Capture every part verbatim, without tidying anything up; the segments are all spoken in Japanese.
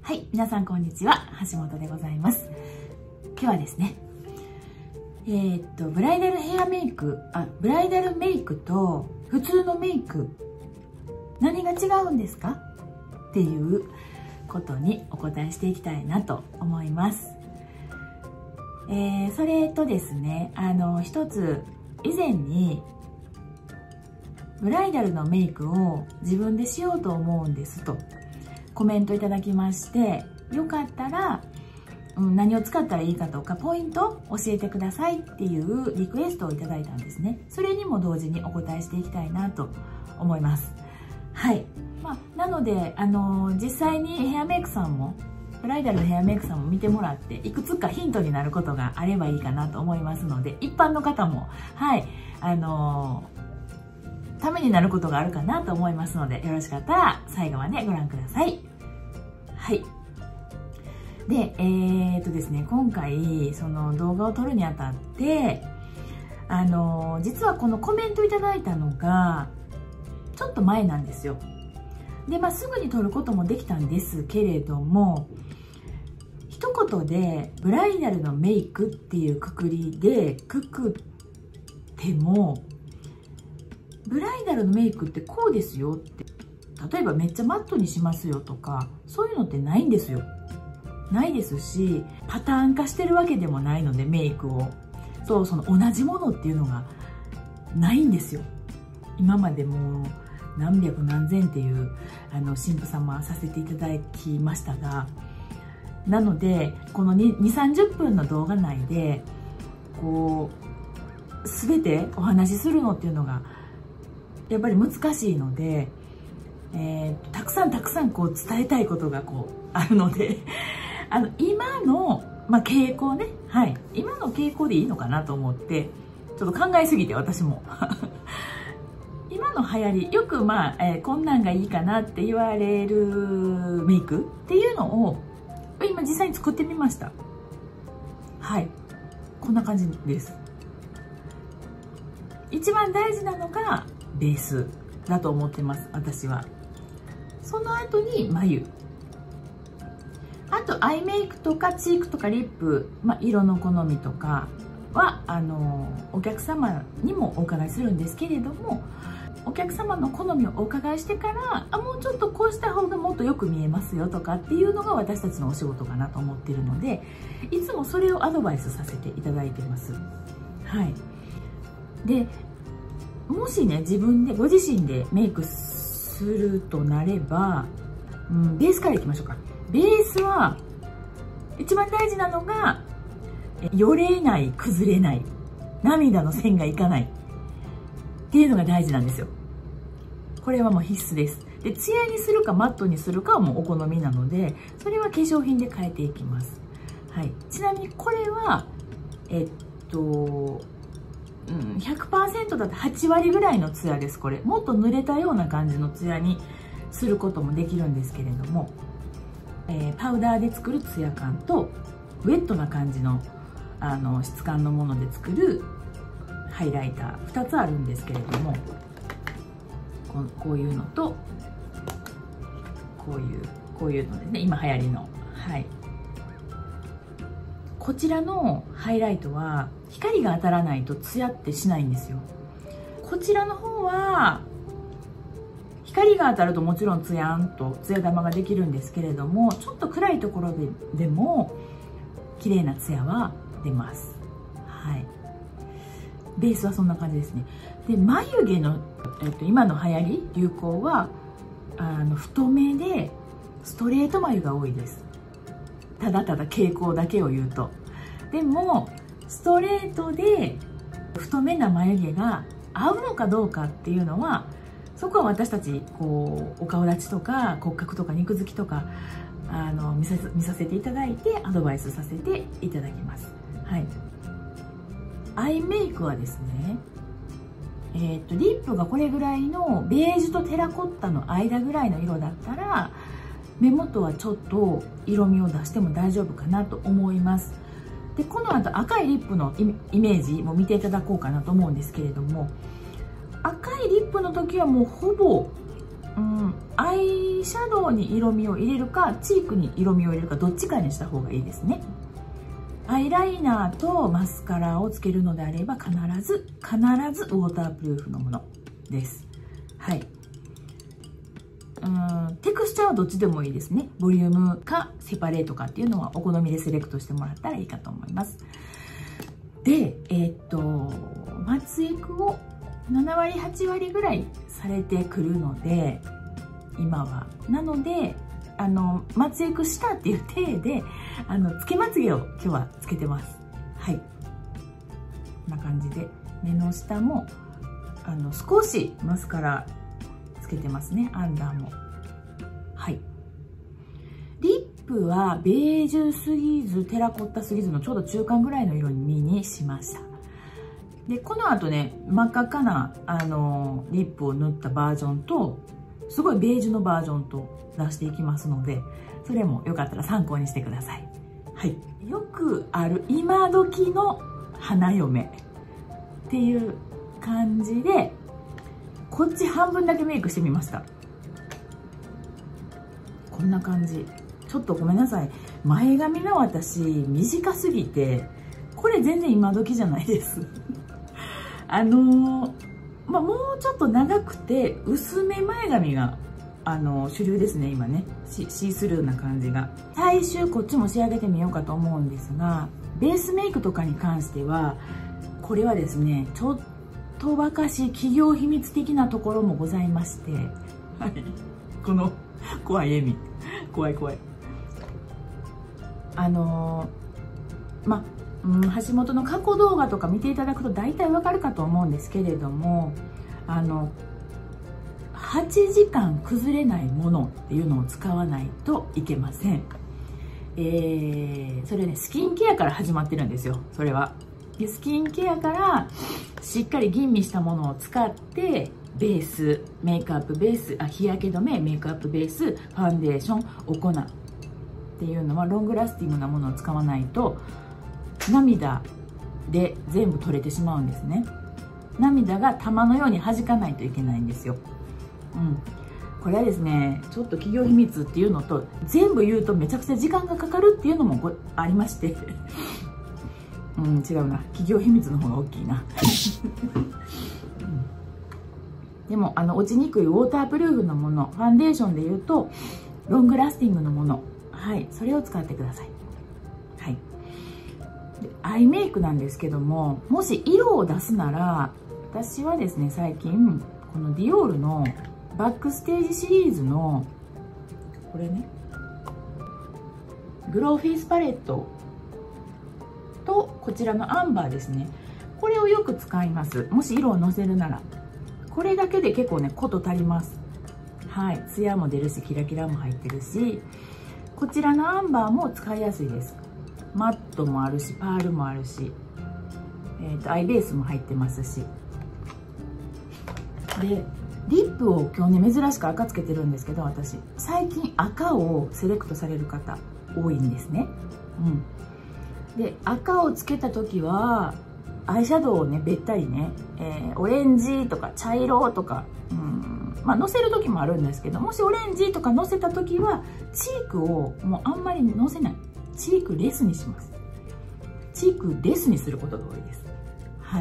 はい、皆さんこんにちは、橋本でございます。今日はですね、えー、っとブライダルヘアメイク、あ、ブライダルメイクと普通のメイク何が違うんですかっていうことにお答えしていきたいなと思います。えー、それとですね、あの一つ以前にブライダルのメイクを自分でしようと思うんですとコメントいただきまして、よかったら、うん、何を使ったらいいかとかポイント教えてくださいっていうリクエストをいただいたんですね。それにも同時にお答えしていきたいなと思います。はい、まあ、なのであの実際にヘアメイクさんもブライダルのヘアメイクさんも見てもらって、いくつかヒントになることがあればいいかなと思いますので、一般の方もはいあのためになることがあるかなと思いますので、よろしかったら最後までご覧ください。はい。で、えー、っとですね、今回その動画を撮るにあたって、あの実はこのコメントいただいたのがちょっと前なんですよ。で、まあ、すぐに撮ることもできたんですけれども、一言でブライダルのメイクっていうくくりでくくっても、ブライダルのメイクってこうですよって、例えばめっちゃマットにしますよとか、そういうのってないんですよ。ないですし、パターン化してるわけでもないので、メイクをそうその同じものっていうのがないんですよ。今までもう何百何千っていうあの神父様させていただきましたが、なのでこのにじゅうさんじゅっぷんの動画内でこう全てお話しするのっていうのがやっぱり難しいので、えー、たくさんたくさんこう伝えたいことがこうあるのであの今の、まあ、傾向ね、はい、今の傾向でいいのかなと思ってちょっと考えすぎて私も今の流行りよく、まあえー、こんなんがいいかなって言われるメイクっていうのを今実際に作ってみました。はい、こんな感じです。一番大事なのがベースだと思ってます私は。その後に眉、あとアイメイクとかチークとかリップ、まあ、色の好みとかはあのお客様にもお伺いするんですけれども、お客様の好みをお伺いしてから、あもうちょっとこうした方がもっとよく見えますよとかっていうのが私たちのお仕事かなと思っているので、いつもそれをアドバイスさせていただいてます。はい。でもしね、自分でご自身でメイクするとなれば、うん、ベースからいきましょうか。ベースは一番大事なのがよれない、崩れない、涙の線がいかないっていうのが大事なんですよ。これはもう必須です。で、ツヤにするかマットにするかはもうお好みなので、それは化粧品で変えていきます。はい。ちなみにこれはえっとうん、ひゃくパーセント だとはちわりぐらいのツヤです。これもっと濡れたような感じのツヤにすることもできるんですけれども、えー、パウダーで作るツヤ感とウェットな感じのあの質感のもので作るハイライターふたつあるんですけれども、こう、こういうのとこういうこういうのですね、今流行りの、はい、こちらのハイライトは光が当たらないとツヤってしないんですよ。こちらの方は光が当たるともちろんツヤンとツヤ玉ができるんですけれども、ちょっと暗いところででも綺麗なツヤは出ます。はい、ベースはそんな感じですね。で、眉毛の、えっと、今の流行り流行はあの太めでストレート眉が多いです。ただただ傾向だけを言うと。でもストレートで太めな眉毛が合うのかどうかっていうのは、そこは私たちこうお顔立ちとか骨格とか肉付きとかあの 見さ、見させていただいてアドバイスさせていただきます。はい、アイメイクはですね、えー、とリップがこれぐらいのベージュとテラコッタの間ぐらいの色だったら、目元はちょっと色味を出しても大丈夫かなと思います。で、この後赤いリップのイメージも見ていただこうかなと思うんですけれども、赤いリップの時はもうほぼうん、アイシャドウに色味を入れるかチークに色味を入れるかどっちかにした方がいいですね。アイライナーとマスカラをつけるのであれば必ず必ずウォータープルーフのものです。はい。うん、テクスチャーはどっちでもいいですね。ボリュームかセパレートかっていうのはお好みでセレクトしてもらったらいいかと思います。で、えー、っと松エクをななわりはちわりぐらいされてくるので今はなのであの松エクしたっていう体であのつけまつげを今日はつけてます。はい、こんな感じで目の下もあの少しマスカラつけてますね。アンダーも。はい、リップはベージュすぎずテラコッタすぎずのちょうど中間ぐらいの色味にしました。でこの後ね真っ赤っかなあのリップを塗ったバージョンとすごいベージュのバージョンと出していきますので、それもよかったら参考にしてください。はい、よくある今時の花嫁っていう感じでこっち半分だけメイクしてみました。こんな感じ。ちょっとごめんなさい、前髪が私短すぎてこれ全然今時じゃないですあのー、まあ、もうちょっと長くて薄め前髪があのー、主流ですね今ね。シースルーな感じが。最終こっちも仕上げてみようかと思うんですが、ベースメイクとかに関してはこれはですねちょっとばかし企業秘密的なところもございまして、はい、この怖い笑み怖い怖いあのー、まあうん、橋本の過去動画とか見ていただくと大体わかるかと思うんですけれども、あのはちじかん崩れないものっていうのを使わないといけません。えー、それねスキンケアから始まってるんですよ。それはでスキンケアからしっかり吟味したものを使ってベースメイクアップベースあ日焼け止めメイクアップベースファンデーションを行うっていうのはロングラスティングなものを使わないと涙で全部取れてしまうんですね。涙が玉のように弾かないといけないんですよ。うん、これはですねちょっと企業秘密っていうのと全部言うとめちゃくちゃ時間がかかるっていうのもありましてうん、違うな、企業秘密の方が大きいな、うん、でもあの落ちにくいウォータープルーフのものファンデーションでいうとロングラスティングのもの、はい、それを使ってください。はい、でアイメイクなんですけども、もし色を出すなら私はですね最近このディオールのバックステージシリーズのこれねグローフェイスパレットとこちらのアンバーですね、これをよく使います。もし色をのせるならこれだけで結構ねこと足ります。はい、ツヤも出るしキラキラも入ってるし、こちらのアンバーも使いやすいです。マットもあるしパールもあるし、えーと、アイベースも入ってますし。でリップを今日ね珍しく赤つけてるんですけど、私最近赤をセレクトされる方多いんですね。うん、で赤をつけた時はアイシャドウをねべったりね、えー、オレンジとか茶色とか、うんまあのせる時もあるんですけど、もしオレンジとかのせた時はチークをもうあんまりのせない、チークレスにします。チークレスにすることが多いです。はい。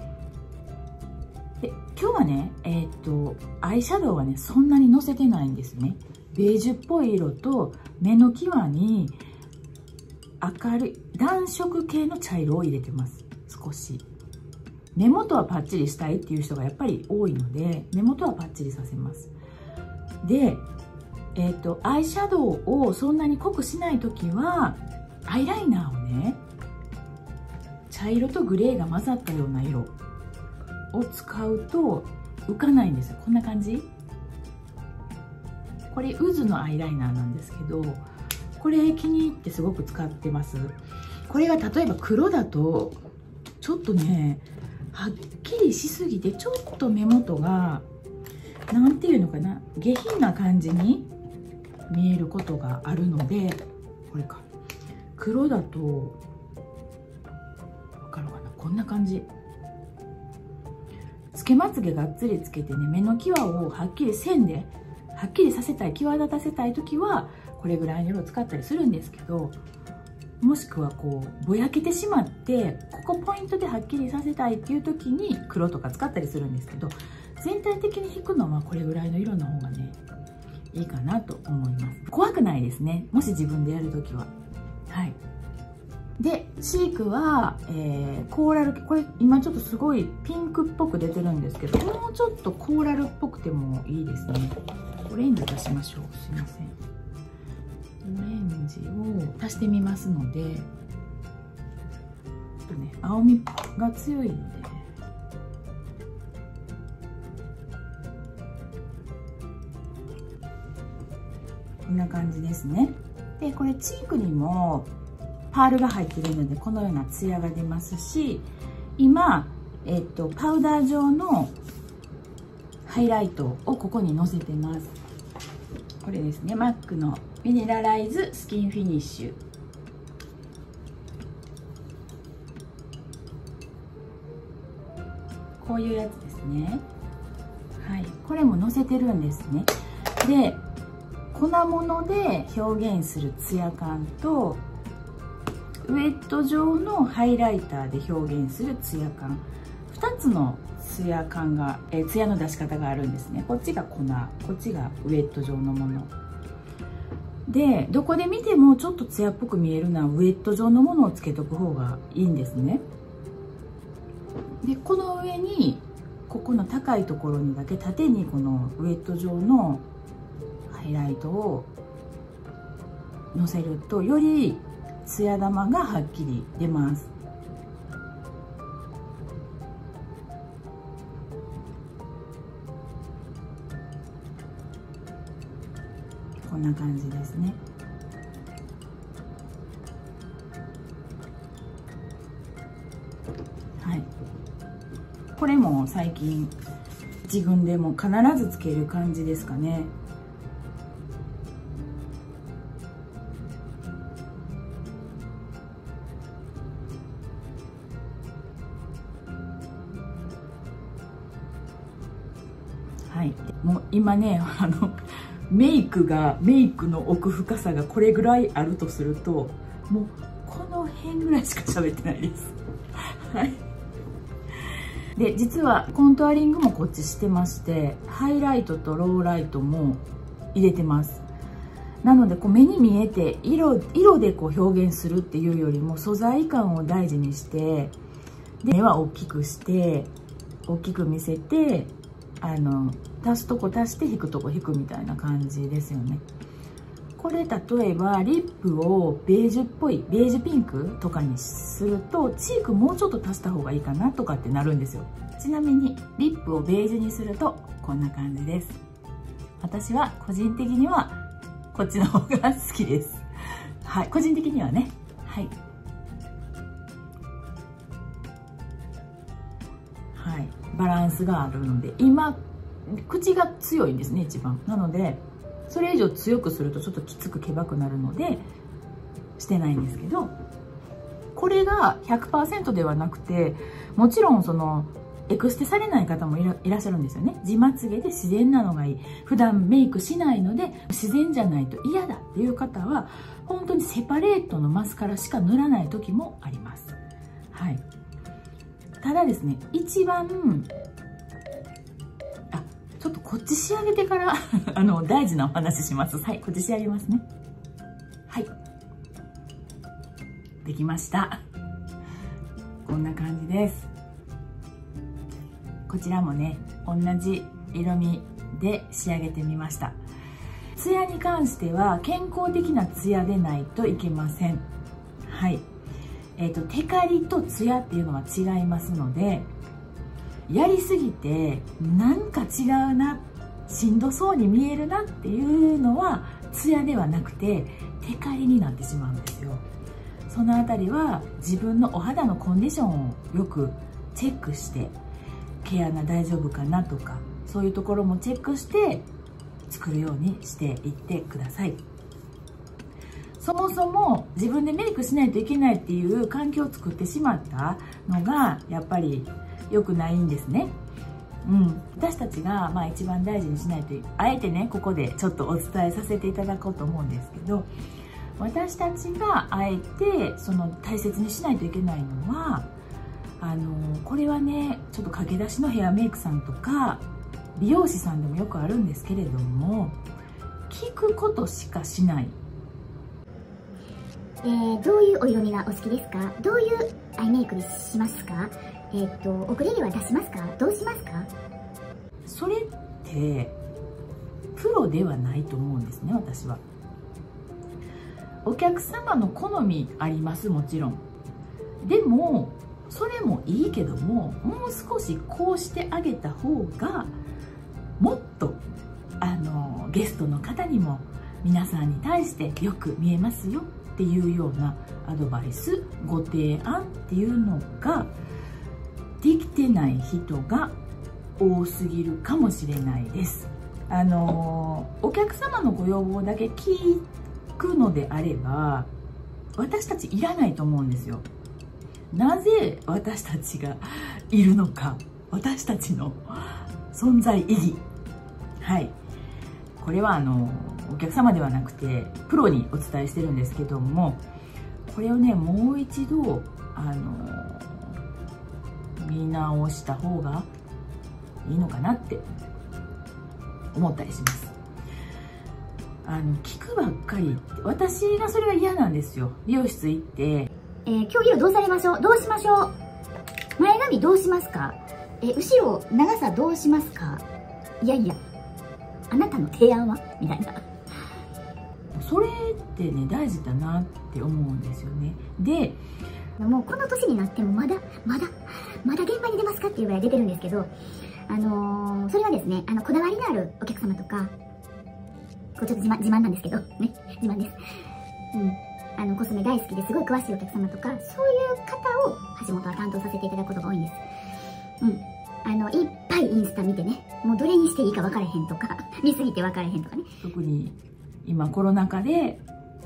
で今日はねえー、っとアイシャドウはねそんなにのせてないんですね。ベージュっぽい色と目の際に明るい暖色系の茶色を入れてます。少し目元はパッチリしたいっていう人がやっぱり多いので目元はパッチリさせます。でえー、っとアイシャドウをそんなに濃くしない時はアイライナーをね茶色とグレーが混ざったような色を使うと浮かないんですよ。こんな感じ。これ渦のアイライナーなんですけど、これ気に入ってすごく使ってます。これが例えば黒だとちょっとねはっきりしすぎてちょっと目元がなんていうのかな下品な感じに見えることがあるので、これか黒だとわかるかな、こんな感じ。つけまつげがっつりつけてね目の際をはっきり線ではっきりさせたい、際立たせたい時はこれぐらいの色を使ったりするんですけど、もしくはこうぼやけてしまってここポイントではっきりさせたいっていう時に黒とか使ったりするんですけど、全体的に引くのはこれぐらいの色の方がねいいかなと思います。怖くないですね、もし自分でやる時は。はい。でチークは、えー、コーラル、これ今ちょっとすごいピンクっぽく出てるんですけど、もうちょっとコーラルっぽくてもいいですね。オレンジ足しましょう。すいません、オレンジを足してみますので、ちょっとね青みが強いので、こんな感じですね。でこれチークにもパールが入っているのでこのようなツヤが出ますし、今、えっと、パウダー状のハイライトをここにのせてます。これですね、マックのミネラライズスキンフィニッシュ。こういうやつですね。はい、これものせてるんですね。で粉物で表現するツヤ感とウェット状のハイライターで表現するツヤ感、ふたつのツヤ感が、えー、ツヤの出し方があるんですね。こっちが粉、こっちがウェット状のもので、どこで見てもちょっとツヤっぽく見えるのはウェット状のものをつけとく方がいいんですね。でこの上にここの高いところにだけ縦にこのウェット状のハイライトをのせるとよりツヤ玉がはっきり出ます。こんな感じですね。はい。これも最近自分でも必ずつける感じですかね。はい、もう今ねあのメイクがメイクの奥深さがこれぐらいあるとすると、もうこの辺ぐらいしか喋ってないです。はい。で実はコントゥアリングもこっちしてまして、ハイライトとローライトも入れてます。なのでこう目に見えて色色でこう表現するっていうよりも素材感を大事にして、で目は大きくして大きく見せて、あの足すとこ足して引くとこ引くみたいな感じですよね。これ例えばリップをベージュっぽいベージュピンクとかにするとチークもうちょっと足した方がいいかなとかってなるんですよ。ちなみにリップをベージュにするとこんな感じです。私は個人的にはこっちの方が好きです。はい、個人的にはね。はい。はい、バランスがあるので、今口が強いんですね一番。なのでそれ以上強くするとちょっときつくけばくなるのでしてないんですけど、これが ひゃくパーセント ではなくて、もちろんそのエクステされない方もい ら, いらっしゃるんですよね。自まつげで自然なのがいい、普段メイクしないので自然じゃないと嫌だっていう方は本当にセパレートのマスカラしか塗らない時もあります。はい。ただですね、一番あちょっとこっち仕上げてからあの大事なお話します。はい、こっち仕上げますね。はい、できました。こんな感じです。こちらもね同じ色味で仕上げてみました。ツヤに関しては健康的なツヤでないといけません。はい。えーと、テカリとツヤっていうのは違いますので、やりすぎてなんか違うな、しんどそうに見えるなっていうのはツヤではなくてテカリになってしまうんですよ。そのあたりは自分のお肌のコンディションをよくチェックして、毛穴大丈夫かなとか、そういうところもチェックして作るようにしていってください。そもそも自分でメイクしないといけないっていう環境を作ってしまったのがやっぱり良くないんですね。 うん、私たちがまあ一番大事にしないと、あえてねここでちょっとお伝えさせていただこうと思うんですけど、私たちがあえてその大切にしないといけないのは、あのこれはねちょっと駆け出しのヘアメイクさんとか美容師さんでもよくあるんですけれども、聞くことしかしない。 えー、どういうお色味がお好きですか？どういうアイメイクにしますか？えー、っと遅れ毛は出しますか？どうしますか？ それってプロではないと思うんですね、私は。お客様の好みあります、もちろん。でもそれもいいけども、もう少しこうしてあげた方がもっとあのゲストの方にも皆さんに対してよく見えますよっていうようなアドバイス、ご提案っていうのができてない人が多すぎるかもしれないです。あのお客様のご要望だけ聞くのであれば、私たちいらないと思うんですよ。なぜ私たちがいるのか、私たちの存在意義、はい、これはあのお客様ではなくてプロにお伝えしてるんですけども、これをねもう一度あの見直した方がいいのかなって思ったりします。あの聞くばっかりって、私がそれが嫌なんですよ。美容室行って、 えー、今日色どうされましょう？どうしましょう？前髪どうしますか？えー、後ろ長さどうしますか？いやいや、あなたの提案はみたいな。 それってね大事だなって思うんですよね。でもうこの年になってもまだまだまだ現場に出ますかっていうぐらい出てるんですけど、あのー、それはですね、あのこだわりのあるお客様とか、これちょっと自慢自慢なんですけどね、自慢です。うん、あのコスメ大好きですごい詳しいお客様とか、そういう方を橋本は担当させていただくことが多いんです。うん、あのいっぱいインスタ見てね、もうどれにしていいか分からへんとか見すぎて分からへんとかね。 特に今コロナ禍で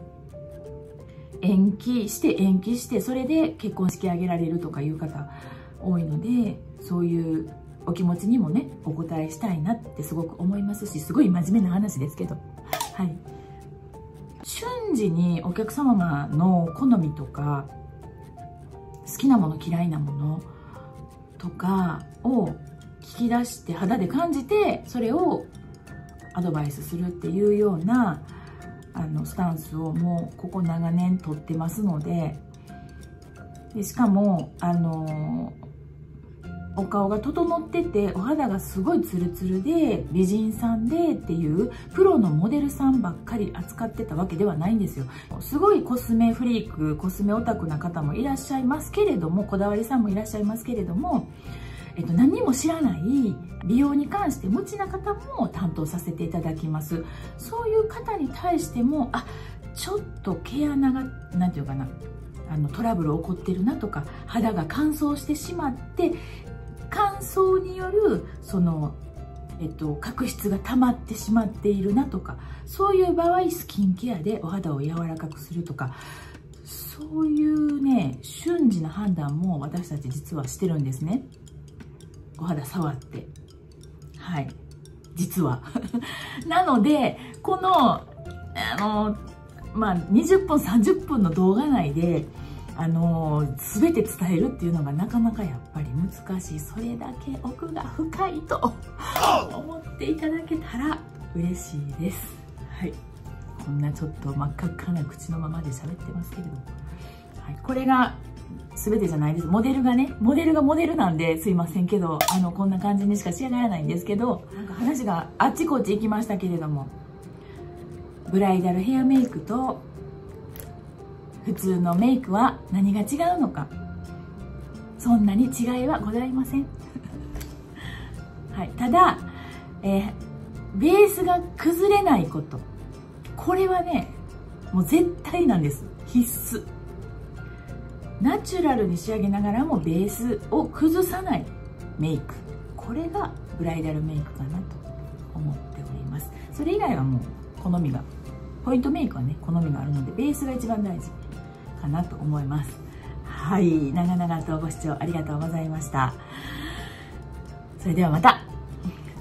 延期して延期してそれで結婚式挙げられるとかいう方多いので、そういうお気持ちにもねお答えしたいなってすごく思いますし、すごい真面目な話ですけど、はい、瞬時にお客様の好みとか好きなもの嫌いなものとかを聞き出して肌で感じて、それをアドバイスするっていうようなあのスタンスをもうここ長年とってますので、でしかもあのお顔が整っててお肌がすごいツルツルで美人さんでっていうプロのモデルさんばっかり扱ってたわけではないんですよ。すごいコスメフリーク、コスメオタクな方もいらっしゃいますけれども、こだわりさんもいらっしゃいますけれども、えっと、何も知らない美容に関して無知な方も担当させていただきます。そういう方に対しても、あ、ちょっと毛穴がなんていうかな、あのトラブル起こってるなとか、肌が乾燥してしまって乾燥によるその、えっと、角質が溜まってしまっているなとか、そういう場合スキンケアでお肌を柔らかくするとか、そういうね瞬時な判断も私たち実はしてるんですね。お肌触って、はい、実はなのでこのあのまあにじゅっぷんさんじゅっぷんの動画内であの全て伝えるっていうのがなかなかやっぱり難しい。それだけ奥が深いと思っていただけたら嬉しいです。はい、こんなちょっと真っ赤っかな口のままで喋ってますけれども、はい、これが全てじゃないです。モデルがね、モデルがモデルなんですいませんけど、あのこんな感じにしか仕上がらないんですけど、なんか話があっちこっち行きましたけれども、ブライダルヘアメイクと普通のメイクは何が違うのか、そんなに違いはございませんはい、ただ、えー、ベースが崩れないこと、これはねもう絶対なんです。必須。ナチュラルに仕上げながらもベースを崩さないメイク、これがブライダルメイクかなと思っております。それ以外はもう好みが、ポイントメイクはね好みがあるのでベースが一番大事かなと思います。はい、長々とご視聴ありがとうございました。それではまた。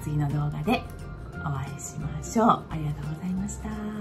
次の動画でお会いしましょう。ありがとうございました。